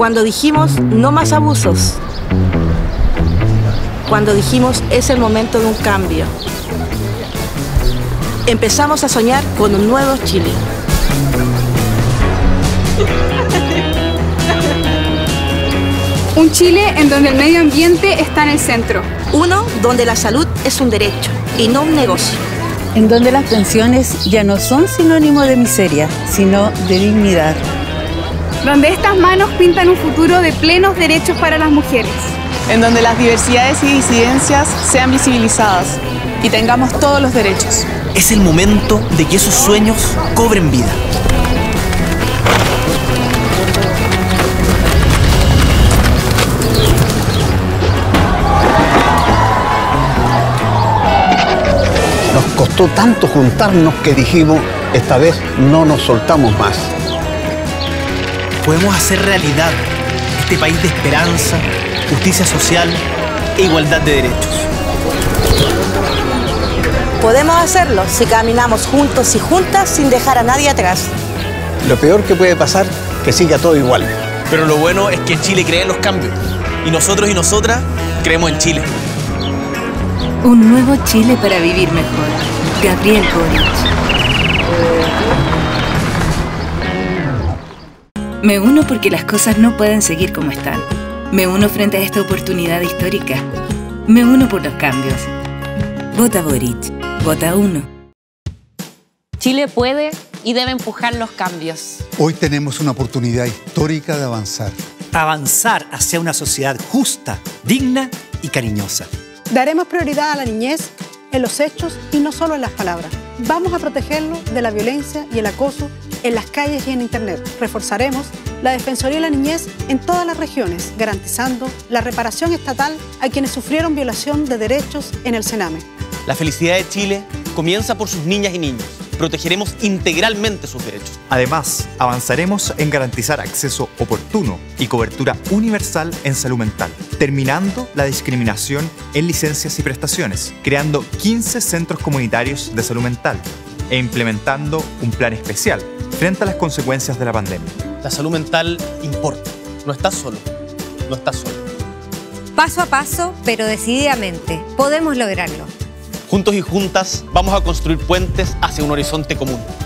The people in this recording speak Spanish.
Cuando dijimos no más abusos. Cuando dijimos es el momento de un cambio. Empezamos a soñar con un nuevo Chile. Un Chile en donde el medio ambiente está en el centro. Uno donde la salud es un derecho y no un negocio. En donde las pensiones ya no son sinónimo de miseria, sino de dignidad. Donde estas manos pintan un futuro de plenos derechos para las mujeres. En donde las diversidades y disidencias sean visibilizadas y tengamos todos los derechos. Es el momento de que esos sueños cobren vida. Nos costó tanto juntarnos que dijimos, esta vez no nos soltamos más. Podemos hacer realidad este país de esperanza, justicia social e igualdad de derechos. Podemos hacerlo si caminamos juntos y juntas sin dejar a nadie atrás. Lo peor que puede pasar, que siga todo igual. Pero lo bueno es que Chile cree en los cambios. Y nosotros y nosotras creemos en Chile. Un nuevo Chile para vivir mejor. Gabriel Boric. Me uno porque las cosas no pueden seguir como están. Me uno frente a esta oportunidad histórica. Me uno por los cambios. Vota Boric. Vota 1. Chile puede y debe empujar los cambios. Hoy tenemos una oportunidad histórica de avanzar. Avanzar hacia una sociedad justa, digna y cariñosa. Daremos prioridad a la niñez en los hechos y no solo en las palabras. Vamos a protegerlo de la violencia y el acoso en las calles y en Internet. Reforzaremos la Defensoría de la Niñez en todas las regiones, garantizando la reparación estatal a quienes sufrieron violación de derechos en el Sename. La felicidad de Chile comienza por sus niñas y niños. Protegeremos integralmente sus derechos. Además, avanzaremos en garantizar acceso oportuno y cobertura universal en salud mental, terminando la discriminación en licencias y prestaciones, creando 15 centros comunitarios de salud mental e implementando un plan especial frente a las consecuencias de la pandemia. La salud mental importa. No estás solo. No estás solo. Paso a paso, pero decididamente, podemos lograrlo. Juntos y juntas vamos a construir puentes hacia un horizonte común.